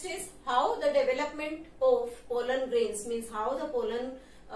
next is how the development of pollen grains, means how the pollen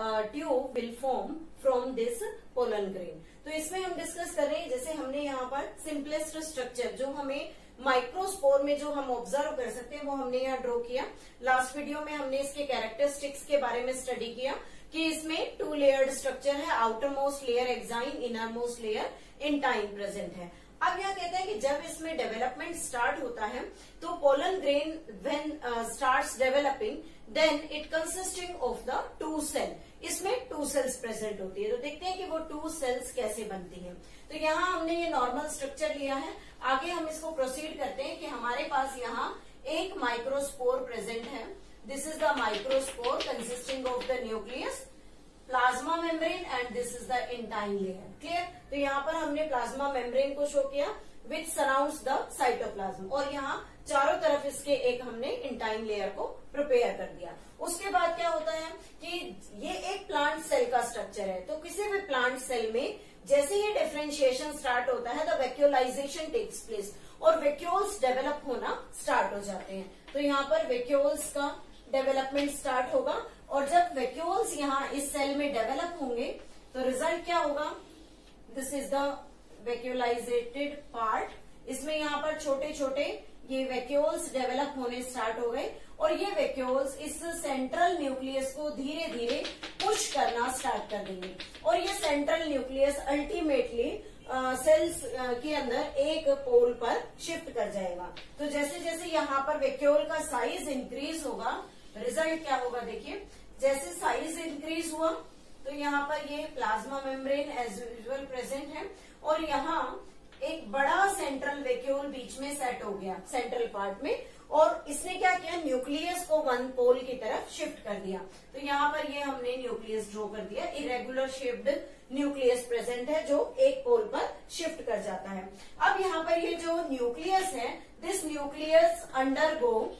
tube will form from this pollen grain. तो इसमें हम discuss कर रहे हैं, जैसे हमने यहाँ पर सिंपलेस्ट स्ट्रक्चर जो हमें माइक्रोस्पोर में जो हम ऑब्जर्व कर सकते हैं वो हमने यहाँ ड्रॉ किया. लास्ट वीडियो में हमने इसके कैरेक्टरिस्टिक्स के बारे में स्टडी किया कि इसमें 2 लेयर्ड स्ट्रक्चर है, outermost layer exine, innermost layer intine present है. अब यह कहते हैं कि जब इसमें डेवलपमेंट स्टार्ट होता है तो pollen grain when starts developing then it consisting of the 2 cell. इसमें 2 सेल्स प्रेजेंट होती है. तो देखते हैं कि वो 2 सेल्स कैसे बनती हैं. तो यहाँ हमने ये नॉर्मल स्ट्रक्चर लिया है. आगे हम इसको प्रोसीड करते हैं कि हमारे पास यहाँ एक माइक्रोस्पोर प्रेजेंट है. This is the microspore consisting of the nucleus, plasma membrane and this is the intine layer. Clear. तो यहाँ पर हमने प्लाज्मा मेम्ब्रेन को शो किया विच सराउंड्स द साइटोप्लाज्म, और यहाँ चारों तरफ इसके एक हमने इंटाइन लेयर को प्रिपेयर कर दिया. उसके बाद क्या होता है कि ये एक प्लांट सेल का स्ट्रक्चर है. तो किसी भी प्लांट सेल में जैसे ही डिफरेंशिएशन स्टार्ट होता है द वैक्यूलाइजेशन टेक्स प्लेस और वैक्यूल्स डेवलप होना स्टार्ट हो जाते हैं. तो यहाँ पर वैक्यूल्स का डेवलपमेंट स्टार्ट होगा, और जब वैक्यूल्स यहाँ इस सेल में डेवलप होंगे तो रिजल्ट क्या होगा. This is the vacuolizated part. इसमें यहाँ पर छोटे छोटे ये वैक्यूल्स डेवलप होने स्टार्ट हो गए, और ये वैक्यूल्स इस सेंट्रल न्यूक्लियस को धीरे धीरे पुश करना स्टार्ट कर देंगे, और ये सेंट्रल न्यूक्लियस अल्टीमेटली सेल्स के अंदर एक पोल पर शिफ्ट कर जाएगा. तो जैसे जैसे यहाँ पर वैक्यूल का साइज इंक्रीज होगा, रिजल्ट क्या होगा देखिए. जैसे साइज इंक्रीज हुआ तो यहाँ पर ये plasma membrane as usual present है, और यहाँ एक बड़ा सेंट्रल वैक्यूल बीच में सेट हो गया सेंट्रल पार्ट में, और इसने क्या किया, न्यूक्लियस को 1 पोल की तरफ शिफ्ट कर दिया. तो यहाँ पर ये हमने न्यूक्लियस ड्रॉ कर दिया. इरेगुलर शेप्ड न्यूक्लियस प्रेजेंट है जो एक पोल पर शिफ्ट कर जाता है. अब यहाँ पर ये जो न्यूक्लियस है, this nucleus undergo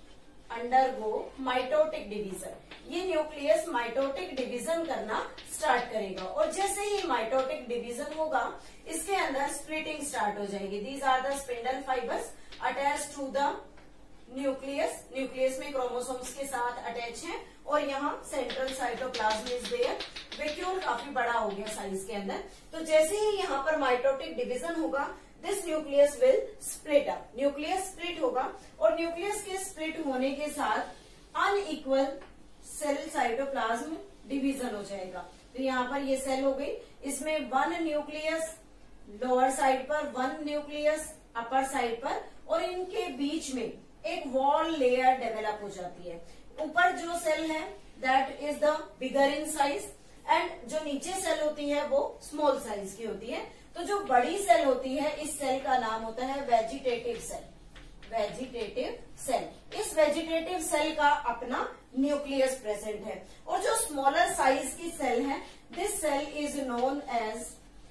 mitotic division. ये न्यूक्लियस माइटोटिक डिवीजन करना स्टार्ट करेगा, और जैसे ही माइटोटिक डिवीजन होगा इसके अंदर स्प्लिटिंग स्टार्ट हो जाएगी. These are the spindle fibres attach to the nucleus. Nucleus में क्रोमोसोम्स के साथ अटैच है, और यहाँ central cytoplasm is there. Vacuole काफी बड़ा हो गया साइज के अंदर. तो जैसे ही यहाँ पर माइटोटिक डिवीजन होगा this nucleus will split up. Nucleus split होगा, और न्यूक्लियस के स्प्लिट होने के साथ अनइक्वल सेल साइटोप्लाज्म डिवीजन हो जाएगा. तो यहाँ पर ये सेल हो गई, इसमें 1 न्यूक्लियस लोअर साइड पर, 1 न्यूक्लियस अपर साइड पर, और इनके बीच में एक वॉल लेयर डेवलप हो जाती है. ऊपर जो सेल है that is the bigger in size, and जो नीचे सेल होती है वो स्मॉल साइज की होती है. तो जो बड़ी सेल होती है इस सेल का नाम होता है वेजिटेटिव सेल. Vegetative cell. इस वेजिटेटिव सेल का अपना न्यूक्लियस प्रेजेंट है, और जो स्मॉलर साइज की सेल है this cell is known as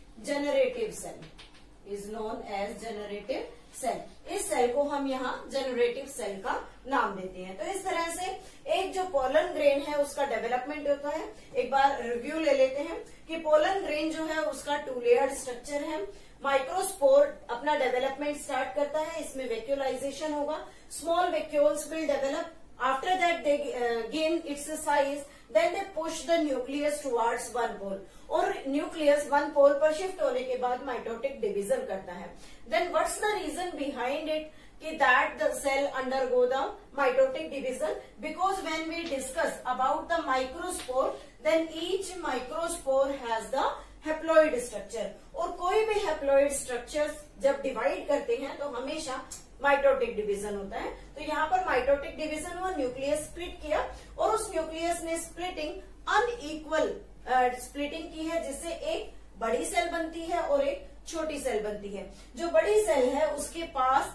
generative cell. Is known as generative cell. इस सेल को हम यहाँ जनरेटिव सेल का नाम देते हैं. तो इस तरह से एक जो पोलन ग्रेन है उसका डेवलपमेंट होता है. एक बार रिव्यू ले लेते हैं कि पोलन ग्रेन जो है उसका 2 लेयर्ड स्ट्रक्चर है. माइक्रोस्पोर अपना डेवलपमेंट स्टार्ट करता है, इसमें वैक्यूलाइजेशन होगा, small vacuoles will develop, after that they gain its size, then they push the nucleus towards 1 pole, और न्यूक्लियस 1 पोल पर शिफ्ट होने के बाद माइटोटिक डिवीजन करता है. Then what's the reason behind it कि that the cell undergo the mitotic division, because when we discuss about the microspore then each microspore has the haploid structure, और कोई भी हैप्लॉइड स्ट्रक्चर जब divide करते हैं तो हमेशा माइटोटिक डिवीजन होता है. तो यहाँ पर माइटोटिक डिवीजन हुआ, न्यूक्लियस स्प्लिट किया, और उस न्यूक्लियस ने स्प्लिटिंग अनइक्वल स्प्लिटिंग की है, जिससे एक बड़ी सेल बनती है और एक छोटी सेल बनती है. जो बड़ी सेल है उसके पास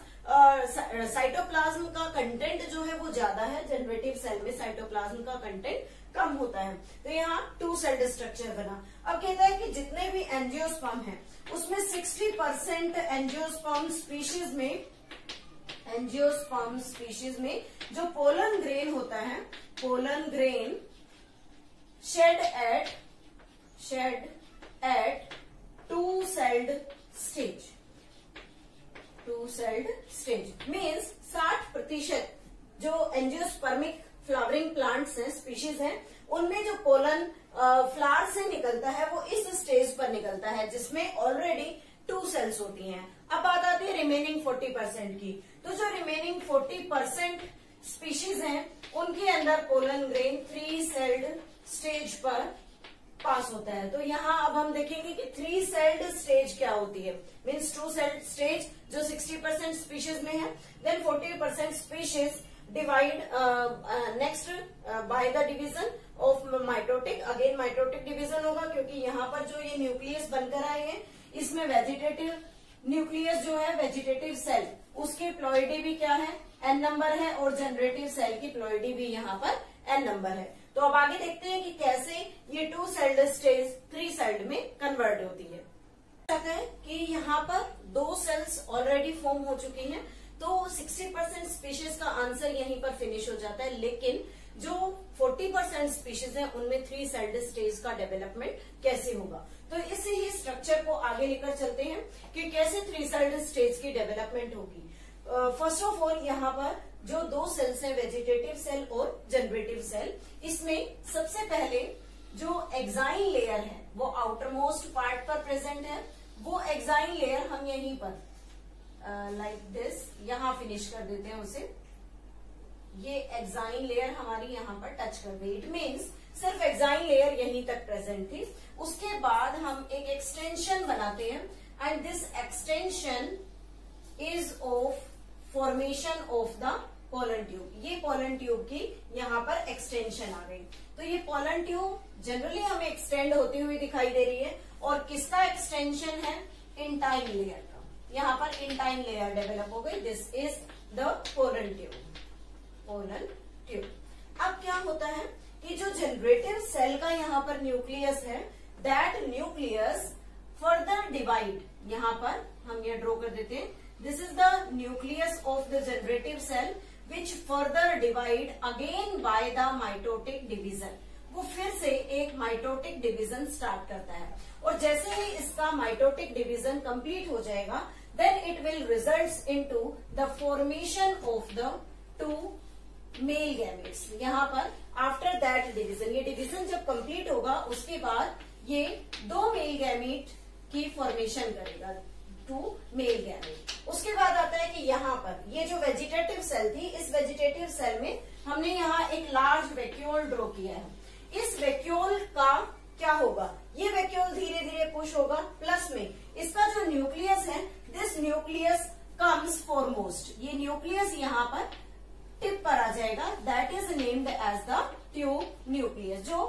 साइटोप्लाज्म का कंटेंट जो है वो ज्यादा है, जनरेटिव सेल में साइटोप्लाज्म का कंटेंट कम होता है. तो यहाँ 2 सेल्ड स्ट्रक्चर बना. अब कहता है कि जितने भी एंजियोस्पर्म है उसमें 60% एंजियोस्पर्म स्पीशीज में जो पोलन ग्रेन होता है, pollen grain shed at 2 celled stage. 2 celled stage means 60% जो एंजियोस्पर्मिक फ्लावरिंग प्लांट्स हैं, स्पीशीज हैं, उनमें जो पोलन फ्लावर से निकलता है वो इस स्टेज पर निकलता है जिसमें ऑलरेडी 2 सेल्स होती हैं। अब बात आती है रिमेनिंग 40% की। तो जो रिमेनिंग 40% स्पीशीज हैं उनके अंदर पोलन ग्रेन 3 सेल्ड स्टेज पर पास होता है। तो यहाँ अब हम देखेंगे कि 3 सेल्ड स्टेज क्या होती है। मीन्स 2 सेल्ड स्टेज जो 60% स्पीशीज में है, then 40% species divide next by the division of mitotic. Again mitotic division होगा क्योंकि यहाँ पर जो ये न्यूक्लियस बनकर आए हैं इसमें वेजिटेटिव न्यूक्लियस जो है वेजिटेटिव सेल उसके प्लॉइडी भी क्या है, n नंबर है, और जनरेटिव सेल की प्लॉइडी भी यहाँ पर n नंबर है। तो अब आगे देखते हैं कि कैसे ये 2 सेल्ड स्टेज 3 सेल्ड में कन्वर्ट होती है। कि यहाँ पर 2 सेल्स ऑलरेडी फॉर्म हो चुकी हैं, तो 60% स्पीशीज का आंसर यहीं पर फिनिश हो जाता है। लेकिन जो 40% स्पीशीज हैं उनमें 3 सेल्ड स्टेज का डेवलपमेंट कैसे होगा, तो इसी ही स्ट्रक्चर को आगे लेकर चलते हैं कि कैसे 3 सेल्ड स्टेज की डेवलपमेंट होगी। फर्स्ट ऑफ ऑल यहाँ पर जो 2 सेल्स हैं वेजिटेटिव सेल और जनरेटिव सेल, इसमें सबसे पहले जो एक्साइन लेयर है वो आउटर मोस्ट पार्ट पर प्रेजेंट है। वो एक्साइन लेयर हम यहीं पर लाइक दिस यहाँ फिनिश कर देते हैं उसे। ये एक्साइन लेयर हमारी यहाँ पर टच कर गई। इट मीन्स सिर्फ एक्साइन लेयर यहीं तक प्रेजेंट थी। उसके बाद हम एक एक्सटेंशन बनाते हैं and this extension is of formation of the pollen tube. ये पोलन ट्यूब की यहाँ पर एक्सटेंशन आ गई। तो ये पोलन ट्यूब जनरली हमें एक्सटेंड होती हुई दिखाई दे रही है और किसका एक्सटेंशन है, इंटाइन लेयर का। यहाँ पर इंटाइन लेयर डेवलप हो गई। This is the pollen tube, pollen tube. अब क्या होता है कि जो जनरेटिव सेल का यहाँ पर न्यूक्लियस है, दैट न्यूक्लियस फर्दर डिवाइड, यहाँ पर हम ये ड्रॉ कर देते हैं, this is the nucleus of the generative cell which further divide again by the mitotic division. वो फिर से एक माइटोटिक डिवीजन स्टार्ट करता है और जैसे ही इसका माइटोटिक डिवीजन कंप्लीट हो जाएगा, then it will result into the formation of the 2 male gametes. यहाँ पर आफ्टर दैट डिवीजन, ये डिवीजन जब कंप्लीट होगा उसके बाद ये 2 मेल गैमेट की फॉर्मेशन करेगा, 2 मेल गैमेट। उसके बाद आता है कि यहाँ पर ये जो वेजिटेटिव सेल थी, इस वेजिटेटिव सेल में हमने यहाँ एक लार्ज वैक्यूल ड्रॉ किया है। इस वैक्यूल का क्या होगा, ये वैक्यूल धीरे धीरे पुश होगा, प्लस में इसका जो न्यूक्लियस है, दिस न्यूक्लियस कम्स फॉरमोस्ट। ये न्यूक्लियस यहाँ पर टिप पर आ जाएगा, that is named as the tube nucleus, जो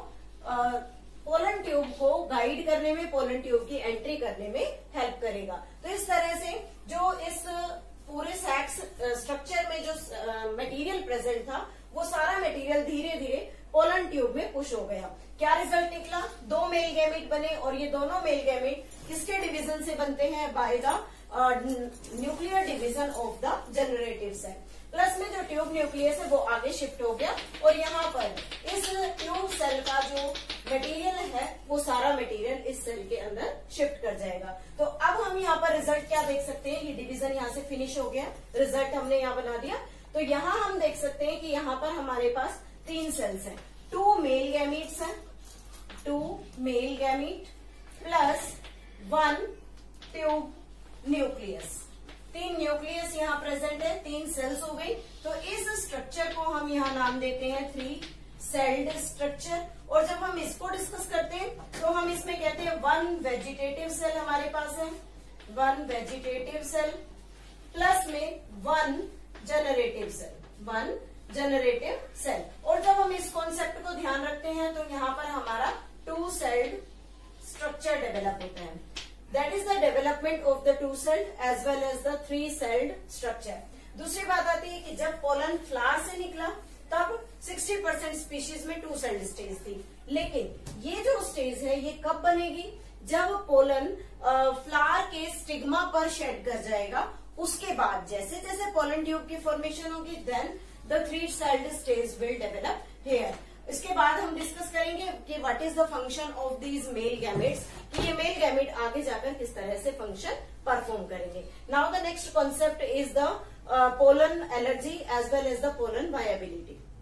पोलन ट्यूब को गाइड करने में, पोलन ट्यूब की एंट्री करने में हेल्प करेगा। तो इस तरह से जो इस पूरे सैक्स स्ट्रक्चर में जो मटेरियल प्रेजेंट था, वो सारा मटेरियल धीरे धीरे पोलन ट्यूब में पुश हो गया। क्या रिजल्ट निकला, 2 मेल गैमेट बने और ये दोनों मेल गैमेट किसके डिवीजन से बनते हैं, by the nuclear division of the generative cell. Plus में जो ट्यूब न्यूक्लियस है वो आगे शिफ्ट हो गया और यहाँ पर इस ट्यूब सेल का जो मटेरियल है वो सारा मटेरियल इस सेल के अंदर शिफ्ट कर जाएगा। तो अब हम यहाँ पर रिजल्ट क्या देख सकते हैं, ये डिवीजन यहाँ से फिनिश हो गया, रिजल्ट हमने यहाँ बना दिया। तो यहाँ हम देख सकते हैं कि यहाँ पर हमारे पास 3 सेल्स हैं, 2 मेल गैमीट्स हैं, 2 male gamete plus 1 tube nucleus. 3 nucleus यहाँ प्रेजेंट है, 3 सेल्स हो गई। तो इस स्ट्रक्चर को हम यहाँ नाम देते हैं 3 सेल्ड स्ट्रक्चर। और जब हम इसको डिस्कस करते हैं तो हम इसमें कहते हैं 1 वेजिटेटिव सेल हमारे पास है, 1 वेजिटेटिव सेल प्लस में 1 जनरेटिव सेल, 1 जनरेटिव सेल। और जब हम इस कॉन्सेप्ट को ध्यान रखते हैं तो यहाँ पर हमारा 2 सेल्ड स्ट्रक्चर डेवलप होता है। That is the development of the 2 celled as well as the 3 celled structure. दूसरी बात आती है कि जब पोलन फ्लावर से निकला तब 60% स्पीशीज में 2 सेल्ड स्टेज थी, लेकिन ये जो स्टेज है ये कब बनेगी, जब पोलन फ्लावर के स्टिग्मा पर शेड कर जाएगा। उसके बाद जैसे जैसे पोलन ट्यूब की फॉर्मेशन होगी, then the 3 celled stage will develop here. इसके बाद हम डिस्कस करेंगे कि what is the function of these male gametes, कि ये मेल गैमेट आगे जाकर किस तरह से फंक्शन परफॉर्म करेंगे। Now the next concept is the pollen allergy as well as the pollen viability.